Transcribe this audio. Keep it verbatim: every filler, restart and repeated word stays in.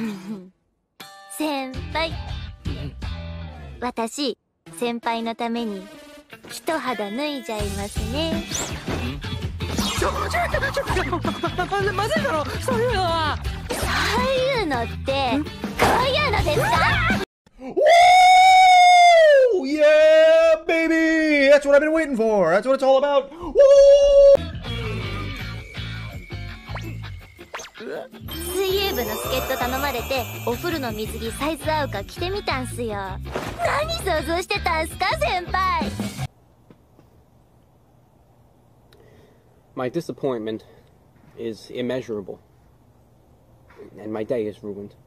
先輩、私先輩のために一肌脱いじゃいますね。 ちょちょちょちょままずいだろ、そういうのは。 そういうのってこういうのですか ？Woo! Yeah, baby! That's what I've been waiting for. That's what it's all about. Woo! 水泳部の助っ人頼まれてお風呂の水着サイズ合うか着てみたんすよ。何想像してたんすか先輩。 My disappointment is immeasurable, and my day is ruined.